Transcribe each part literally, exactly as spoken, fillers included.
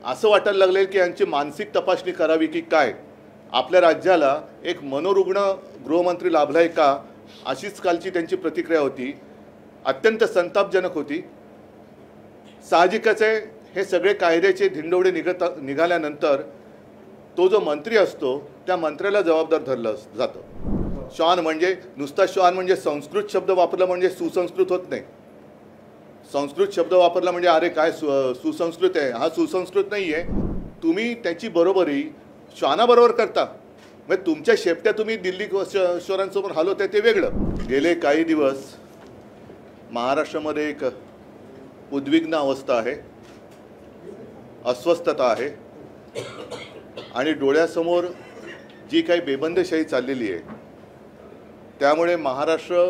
असं वाटायला लागले की यांची मानसिक तपासणी करावी की काय, आपल्या राज्याला एक मनोरुग्ण गृहमंत्री लाभलाय का, अशीच कालची त्यांची प्रतिक्रिया होती. अत्यंत संतापजनक होती. साहजिकच आहे, हे सगळे कायद्याचे धिंडवडे निघत निघाल्यानंतर तो जो मंत्री असतो त्या मंत्र्याला जबाबदार धरलं जातं. श्वान म्हणजे नुसता श्वान म्हणजे संस्कृत शब्द वापरला म्हणजे सुसंस्कृत होत नाही. संस्कृत शब्द वापरला म्हणजे अरे काय सु सुसंस्कृत आहे, हा सुसंस्कृत नाही आहे. तुम्ही त्याची बरोबरी श्वानाबरोबर करता. म्हणजे तुमच्या शेपट्या तुम्ही दिल्ली शहरांसमोर हलवताय ते वेगळं. गेले काही दिवस महाराष्ट्रामध्ये एक उद्विग्न अवस्था आहे, अस्वस्थता आहे आणि डोळ्यासमोर जी काही बेबंदशाही चाललेली आहे त्यामुळे महाराष्ट्र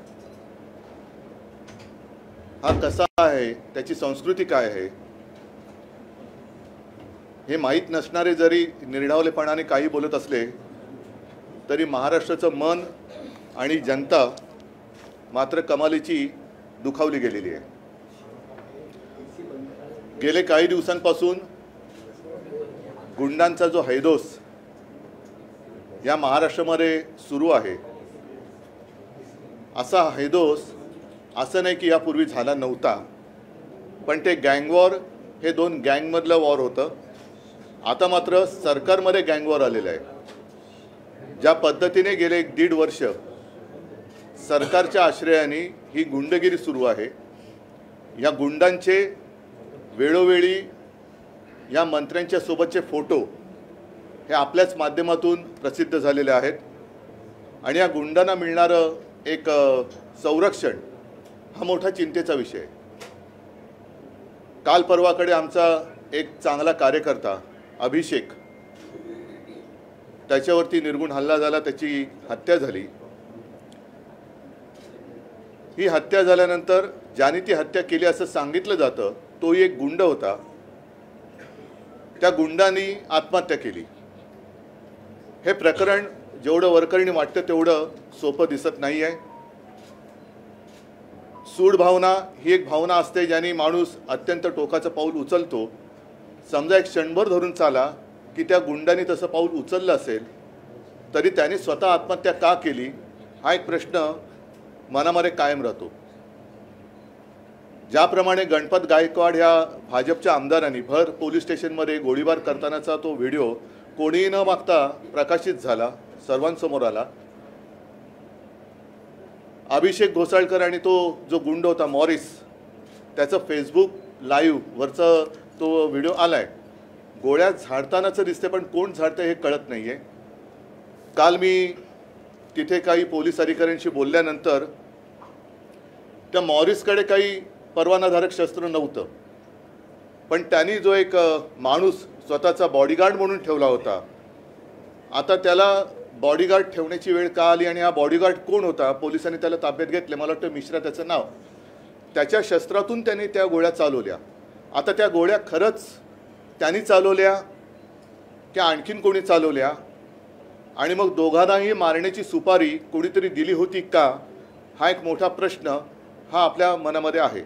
हा कसा आहे, त्याची संस्कृती काय आहे हे माहीत नसणारे जरी निर्ढावलेपणाने काही बोलत असले तरी महाराष्ट्राचं मन आणि जनता मात्र कमालीची दुखावली गेलेली आहे. गेले काही दिवसांपासून गुंडांचा जो हैदोस या महाराष्ट्रामध्ये सुरू आहे, असा हैदोस असं नाही की यापूर्वी झाला नव्हता, पण ते गँग वॉर हे दोन गँगमधलं वॉर होतं. आता मात्र सरकारमध्ये गँग वॉर आलेलं आहे. ज्या पद्धतीने गेले एक दीड वर्ष सरकारच्या आश्रयाने ही गुंडगिरी सुरू आहे, या गुंडांचे वेळोवेळी या मंत्र्यांच्या सोबतचे फोटो हे आपल्याच माध्यमातून प्रसिद्ध झालेले आहेत आणि या गुंडांना मिळणारं एक संरक्षण हा मोठा चिंतेचा विषय आहे. काल परवाकडे आमचा एक चांगला कार्यकर्ता अभिषेक, त्याच्यावरती निर्गुण हल्ला झाला, त्याची हत्या झाली. ही हत्या झाल्यानंतर ज्याने ती हत्या केली असं सांगितलं जातं तोही एक गुंड होता. त्या गुंडांनी आत्महत्या केली. हे प्रकरण जेवढं वरकरणी वाटतं तेवढं सोपं दिसत नाही आहे. सूड भावना ही एक भावना असते ज्याने माणूस अत्यंत टोकाचं पाऊल उचलतो. समजा एक क्षणभर धरून चाला की त्या गुंडांनी तसं पाऊल उचललं असेल तरी त्याने स्वतः आत्महत्या का केली हा एक प्रश्न मनामध्ये कायम राहतो. ज्याप्रमाणे गणपत गायकवाड ह्या भाजपच्या आमदारांनी भर पोलीस स्टेशनमध्ये गोळीबार करतानाचा तो व्हिडिओ कोणीही न मागता प्रकाशित झाला, सर्वांसमोर आला. अभिषेक घोसाळकर आणि तो जो गुंड होता मॉरिस, त्याचं फेसबुक लाईव्हवरचा तो व्हिडिओ आला आहे. गोळ्या झाडतानाचं दिसते पण कोण झाडतं हे कळत नाही आहे. काल मी तिथे काही पोलीस अधिकाऱ्यांशी बोलल्यानंतर त्या मॉरिसकडे काही परवानाधारक शस्त्र नव्हतं, पण त्यांनी जो एक माणूस स्वतःचा बॉडीगार्ड म्हणून ठेवला होता, आता त्याला बॉडीगार्ड ठेवण्याची वेळ का आली आणि हा बॉडीगार्ड कोण होता, पोलिसांनी त्याला ताब्यात घेतले. मला वाटतं मिश्रा त्याचं नाव. त्याच्या शस्त्रातून त्यांनी त्या गोळ्या चालवल्या. आता त्या गोळ्या खरंच त्यांनी चालवल्या की आणखीन कोणी चालवल्या आणि मग दोघांनाही मारण्याची सुपारी कोणीतरी दिली होती का, हा एक मोठा प्रश्न हा आपल्या मनामध्ये आहे.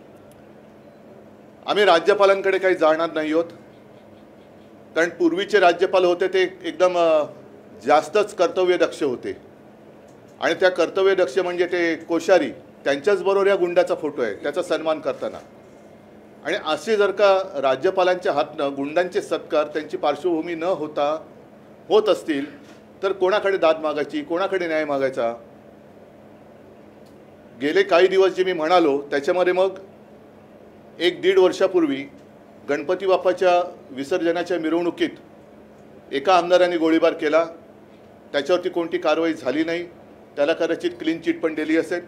आम्ही राज्यपालांकडे काही जाणार नाही आहोत, कारण पूर्वीचे राज्यपाल होते ते एकदम जास्तच कर्तव्यदक्ष होते आणि त्या कर्तव्यदक्ष म्हणजे ते कोश्यारी, त्यांच्याच बरोबर या गुंडाचा फोटो आहे त्याचा सन्मान करताना. आणि असे जर का राज्यपालांच्या हातनं गुंडांचे सत्कार त्यांची पार्श्वभूमी न होता होत असतील तर कोणाकडे दाद मागायची, कोणाकडे न्याय मागायचा. गेले काही दिवस जे मी म्हणालो त्याच्यामध्ये मग एक दीड वर्षापूर्वी गणपती बाप्पाच्या विसर्जनाच्या मिरवणुकीत एका आमदारांनी गोळीबार केला, त्याच्यावरती कोणती कारवाई झाली नाही. त्याला कदाचित क्लीन चिट पण दिली असेल.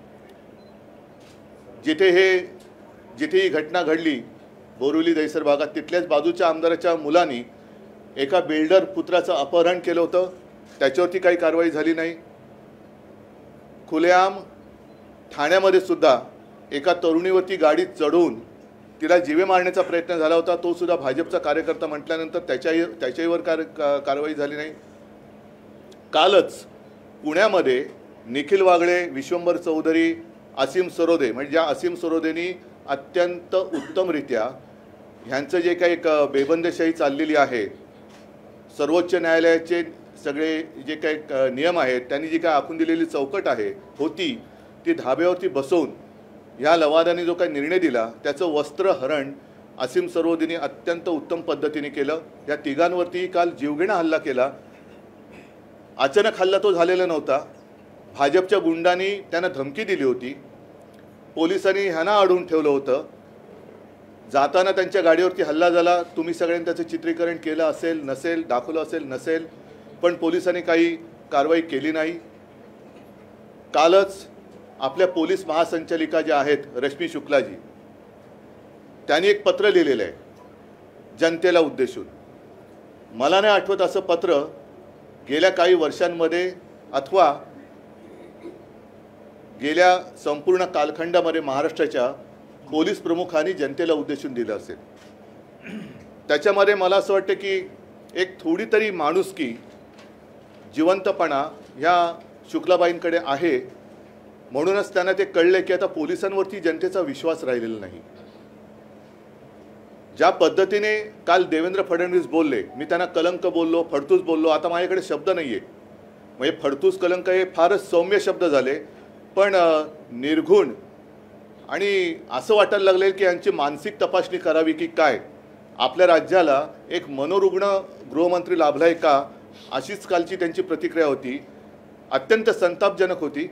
जिथे हे जिथे ही घटना घडली बोरिवली दहिसर भागात, तिथल्याच बाजूच्या आमदाराच्या मुलांनी एका बिल्डर पुत्राचं अपहरण केलं होतं, त्याच्यावरती काही कारवाई झाली नाही. खुलेआम ठाण्यामध्ये सुद्धा एका तरुणीवरती गाडीत चढवून तिला जीवे मारण्याचा प्रयत्न झाला होता, तो सुद्धा भाजपचा कार्यकर्ता म्हटल्यानंतर त्याच्याही त्याच्याहीवर कार कारवाई झाली नाही. कालच पुण्यामध्ये निखिल वागळे, विश्वंभर चौधरी, असीम सरोदे, म्हणजे ज्या असीम सरोदेनी अत्यंत उत्तमरित्या ह्यांचं जे काही एक बेबंदशाही चाललेली आहे, सर्वोच्च न्यायालयाचे सगळे जे काही नियम आहेत, त्यांनी जी काय आखून दिलेली चौकट आहे होती ती धाब्यावरती बसवून ह्या लवादाने जो काही निर्णय दिला त्याचं वस्त्रहरण असीम सरोदिनी अत्यंत उत्तम पद्धतीने केलं. या तिघांवरती काल जीवघेणा हल्ला केला. अचानक हल्ला तो झालेला नव्हता. भाजपच्या गुंडांनी त्यांना धमकी दिली होती. पोलिसांनी ह्यांना अडवून ठेवलं होतं. जाताना त्यांच्या गाडीवरती हल्ला झाला. तुम्ही सगळ्यांनी त्याचं चित्रीकरण केलं असेल नसेल, दाखवलं असेल नसेल, पण पोलिसांनी काही कारवाई केली नाही. कालच आपल्या पोलीस महासंचालिका ज्या आहेत रश्मी शुक्लाजी, त्यांनी एक पत्र लिहिलेलं आहे जनतेला उद्देशून. मला नाही आठवत असं पत्र गेल्या काही वर्षांमध्ये अथवा गेल्या संपूर्ण कालखंडामध्ये महाराष्ट्राच्या पोलीस प्रमुखांनी जनतेला उद्देशून दिलं असेल. त्याच्यामध्ये मला असं वाटतं की एक थोडी तरी माणुसकी, जिवंतपणा ह्या शुक्लाबाईंकडे आहे. म्हणूनच त्यांना ते कळले की आता पोलिसांवरती जनतेचा विश्वास राहिलेला नाही. ज्या पद्धतीने काल देवेंद्र फडणवीस बोलले, मी त्यांना कलंक बोललो, फडतूस बोललो. आता माझ्याकडे शब्द नाही आहे. म्हणजे फडतूस कलंक हे फारच सौम्य शब्द झाले, पण निर्घुण आणि असं वाटायला लागले की यांची मानसिक तपासणी करावी की काय. आपल्या राज्याला एक मनोरुग्ण गृहमंत्री लाभला आहे का, अशीच कालची त्यांची प्रतिक्रिया होती. अत्यंत संतापजनक होती.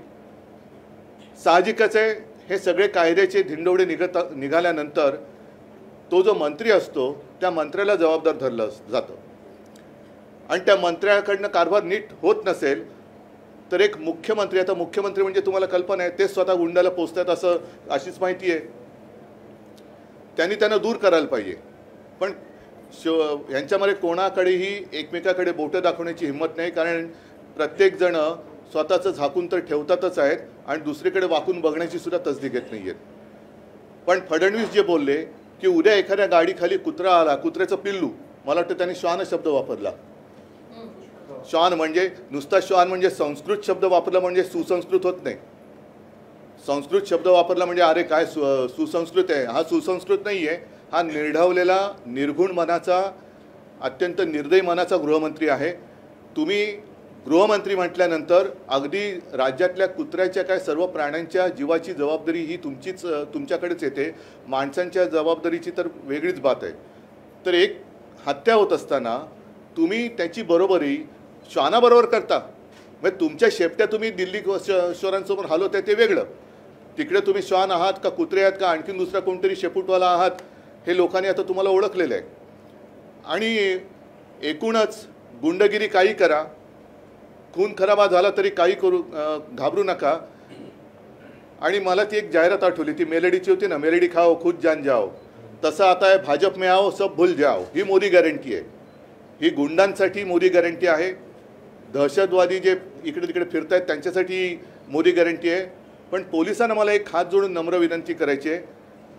साहजिकच आहे, हे सगळे कायद्याचे धिंडोडे निघत निघाल्यानंतर तो जो मंत्री असतो त्या मंत्र्याला जबाबदार धरलं जातं. आणि त्या मंत्र्याकडनं कारभार नीट होत नसेल तर एक मुख्यमंत्री, आता मुख्यमंत्री म्हणजे तुम्हाला कल्पना आहे, ते स्वतः गुंडाला पोचतात असं अशीच माहिती आहे. त्यांनी त्यांना दूर करायला पाहिजे. पण शिव यांच्यामध्ये कोणाकडेही एकमेकाकडे बोटं दाखवण्याची हिंमत नाही. कारण प्रत्येकजण स्वतःचं झाकून तर ठेवतातच आहेत आणि दुसरीकडे वाकून बघण्याची सुद्धा तसदी घेत नाही आहेत. पण फडणवीस जे बोलले की उद्या एखाद्या गाडीखाली कुत्रा आला, कुत्र्याचं पिल्लू, मला वाटतं त्यांनी श्वान शब्द वापरला. श्वान म्हणजे नुसता श्वान म्हणजे संस्कृत शब्द वापरला म्हणजे सुसंस्कृत होत नाही. संस्कृत शब्द वापरला म्हणजे अरे काय सु सुसंस्कृत आहे. हा सुसंस्कृत नाही आहे. हा निर्ढवलेला, निर्गुण मनाचा, अत्यंत निर्दयी मनाचा गृहमंत्री आहे. तुम्ही गृहमंत्री म्हटल्यानंतर अगदी राज्यातल्या कुत्र्याच्या काय सर्व प्राण्यांच्या जीवाची जबाबदारी ही तुमचीच तुमच्याकडेच येते. माणसांच्या जबाबदारीची तर वेगळीच बात आहे. तर एक हत्या होत असताना तुम्ही त्याची बरोबरी श्वानाबरोबर करता. म्हणजे तुमच्या शेपट्या तुम्ही दिल्ली शोरांसमोर हलवताय ते वेगळं. तिकडे तुम्ही श्वान आहात का कुत्रे आहात का आणखीन दुसरा कोणतरी शेपूटवाला आहात हे लोकांनी आता तुम्हाला ओळखलेलं आहे. आणि एकूणच गुंडगिरी काही करा, खून खराबा झाला तरी काही करू, घाबरू नका. आणि मला ती एक जाहिरात आठवली, ती मेलेडीची होती ना, मेलेडी खाओ खुद जान जाओ. तसं आता आहे भाजप में आओ सब भूल जाओ. ही मोदी गॅरंटी आहे. ही गुंडांसाठी मोदी गॅरंटी आहे. दहशतवादी जे इकडे तिकडे फिरत आहेत त्यांच्यासाठी मोदी गॅरंटी आहे. पण पोलिसांना मला एक हात जोडून नम्र विनंती करायची आहे.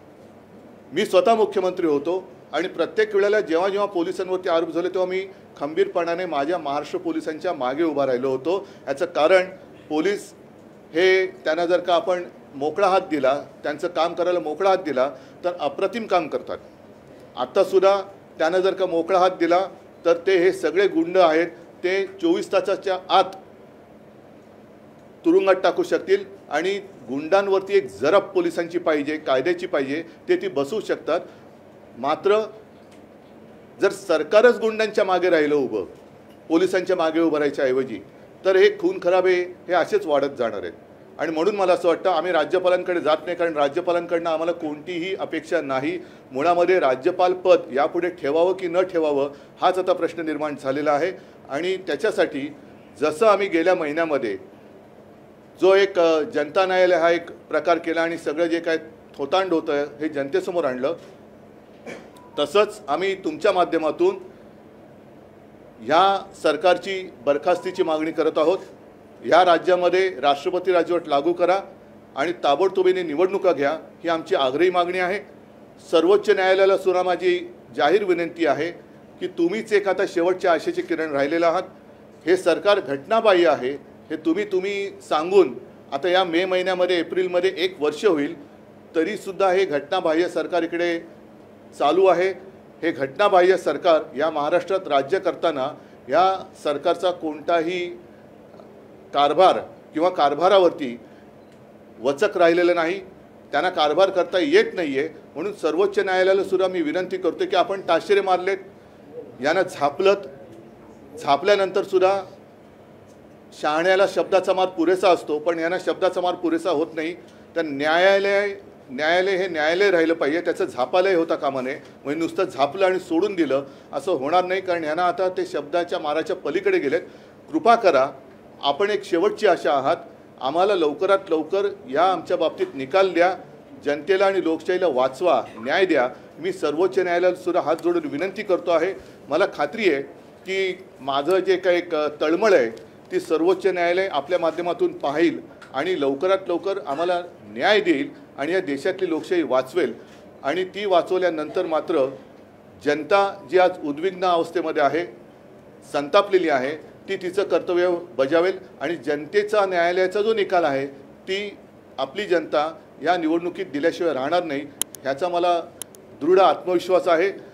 मी स्वतः मुख्यमंत्री होतो आणि प्रत्येक वेळेला जेव्हा जेव्हा पोलिसांवरती आरोप झाले तेव्हा मी खंबीरपणाने माझ्या महाराष्ट्र पोलिसांच्या मागे उभा राहिलो होतो. याचं कारण पोलीस हे त्यांना जर का आपण मोकळा हात दिला, त्यांचं काम करायला मोकळा हात दिला तर अप्रतिम काम करतात. आत्तासुद्धा त्यांना जर का मोकळा हात दिला तर ते हे सगळे गुंड आहेत ते चोवीस तासाच्या आत तुरुंगात टाकू शकतील. आणि गुंडांवरती एक जरब पोलिसांची पाहिजे, कायद्याची पाहिजे, ते ती बसवू शकतात. मात्र जर सरकारच गुंडांच्या मागे राहिलं उभं, पोलिसांच्या मागे उभं राहायच्या ऐवजी, तर हे खून खराबे हे असेच वाढत जाणार आहेत. आणि म्हणून मला असं वाटतं आम्ही राज्यपालांकडे जात नाही, कारण राज्यपालांकडनं आम्हाला कोणतीही अपेक्षा नाही. मुळामध्ये राज्यपाल पद यापुढे ठेवावं की न ठेवावं हाच आता प्रश्न निर्माण झालेला आहे. आणि त्याच्यासाठी जसं आम्ही गेल्या महिन्यामध्ये जो एक जनता न्यायालय हा एक प्रकार केला आणि सगळं जे काय थोतांड होतं हे जनतेसमोर आणलं, तसंच आम्ही तुमच्या माध्यमातून ह्या सरकारची बरखास्तीची मागणी करत आहोत. ह्या राज्यामध्ये राष्ट्रपती राजवट लागू करा आणि ताबडतोबीने निवडणुका घ्या, ही आमची आग्रही मागणी आहे. सर्वोच्च न्यायालयाला सुद्धा माझी जाहीर विनंती आहे की तुम्हीच एक आता शेवटच्या आशेचे किरण राहिलेले आहात. हे सरकार घटनाबाह्य आहे हे तुम्ही तुम्ही सांगून आता या मे महिन्यामध्ये एप्रिलमध्ये एक वर्ष होईल तरीसुद्धा हे घटनाबाह्य सरकार इकडे चालू आहे. हे घटनाबाह्य सरकार या महाराष्ट्रात राज्य करताना या सरकारचा कोणताही कारभार किंवा कारभारावरती वचक राहिलेलं नाही. त्यांना कारभार करता येत नाही आहे. म्हणून सर्वोच्च न्यायालयाला सुद्धा मी विनंती करतो की आपण ताशेरे मारलेत, यांना झापलत, झापल्यानंतर सुद्धा शहाण्याला शब्दाचा मार पुरेसा असतो, पण यांना शब्दाचा मार पुरेसा होत नाही. तर न्यायालय न्यायालय हे न्यायालय राहिलं पाहिजे, त्याचं झापालय होता कामा नये. म्हणजे नुसतं झापलं आणि सोडून दिलं असं होणार नाही, कारण यांना आता ते शब्दाच्या माराच्या पलीकडे गेलेत. कृपा करा, आपण एक शेवटची आशा आहात, आम्हाला लवकरात लवकर या आमच्या बाबतीत निकाल द्या, जनतेला आणि लोकशाहीला वाचवा, न्याय द्या. मी सर्वोच्च न्यायालयाला सुद्धा हात जोडून विनंती करतो आहे. मला खात्री आहे की माझं जे काही एक तळमळ आहे ती सर्वोच्च न्यायालय आपल्या माध्यमातून पाहिल आणि लवकरात लवकर आम्हाला न्याय देईल आणि या देशातली लोकशाही वाचवेल. आणि ती वाचवल्यानंतर मात्र जनता जी आज उद्विग्न अवस्थेमध्ये आहे, संतापलेली आहे, ती तिचं कर्तव्य बजावेल आणि जनतेचा न्यायालयाचा जो निकाल आहे ती आपली जनता या निवडणुकीत दिल्याशिवाय राहणार नाही, ह्याचा मला दृढ आत्मविश्वास आहे.